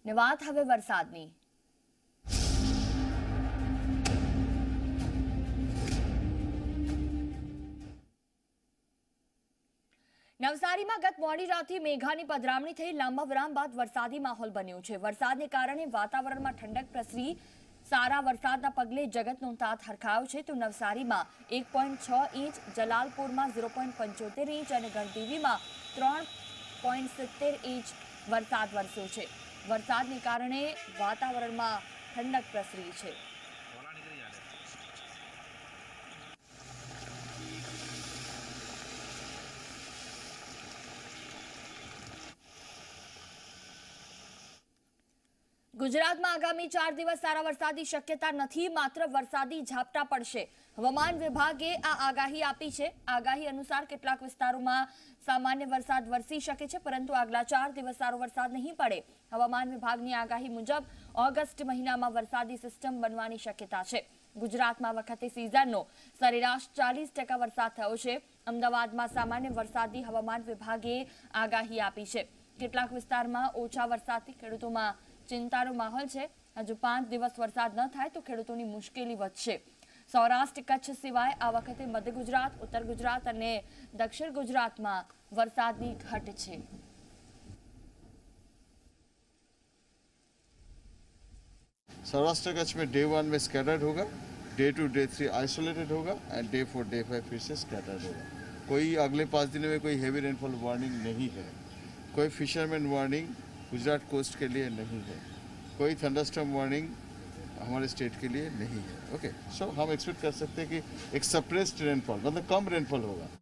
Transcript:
ને વાત હવે વરસાદની। નવસારીમાં ગત મોડી રાતથી મેઘાની પધરામણી થઈ લાંબા વિરામ બાદ વરસાદી માહોલ બન્યો છે। વરસાદને કારણે વાતાવરણમાં ઠંડક પ્રસરી સારા વરસાદના પગલે જગતનો તાત હરખાયો છે। તો નવસારીમાં 1.6 ઇંચ, જલાલપુરમાં 0.75 ઇંચ અને ગણદેવીમાં 3.70 ઇંચ વરસાદ વરસ્યો છે। વરસાદને કારણે વાતાવરણમાં ઠંડક પ્રસરી છે। ગુજરાતમાં આગામી 4 દિવસ સારા વરસાદની શક્યતા નથી, માત્ર વરસાદી ઝાપટા પડશે। હવામાન વિભાગે આ આગાહી આપી છે। આગાહી અનુસાર કેટલાક વિસ્તારોમાં સામાન્ય વરસાદ વરસી શકે છે, પરંતુ આગલા 4 દિવસ સારો વરસાદ નહીં પડે। હવામાન વિભાગની આગાહી મુજબ ઓગસ્ટ મહિનામાં વરસાદી સિસ્ટમ બનવાની શક્યતા છે। ગુજરાતમાં વખતે સિઝનનો સરેરાશ 40% વરસાદ થયો છે। અમદાવાદમાં સામાન્ય વરસાદની હવામાન વિભાગે આગાહી આપી છે। કેટલાક વિસ્તારમાં ઓછા વરસાદથી ખેડૂતોમાં चिंताનો માહોલ છે। હજુ 5 દિવસ વરસાદ ન થાય તો ખેડૂતોની મુશ્કેલી વધશે। સૌરાષ્ટ્ર કચ્છ સિવાય આ વખતે મધ્ય ગુજરાત, ઉત્તર ગુજરાત અને દક્ષિણ ગુજરાતમાં વરસાદની ઘટ છે। सौराष्ट्र कच्छ में डे 1 में स्कैटर्ड होगा, डे 2 डे 3 आइसोलेटेड होगा एंड डे 4 डे 5 फिर से स्कैटर्ड होगा। कोई अगले 5 दिनों में कोई हेवी रेनफॉल वार्निंग नहीं है। कोई फिशरमैन वार्निंग गुजरात कोस्ट के लिए नहीं है। कोई थंडरस्टॉर्म वार्निंग हमारे स्टेट के लिए नहीं है। ओके, सो हम एक्सपेक्ट कर सकते हैं कि एक सप्रेस्ड रेनफॉल मतलब कम रेनफॉल होगा।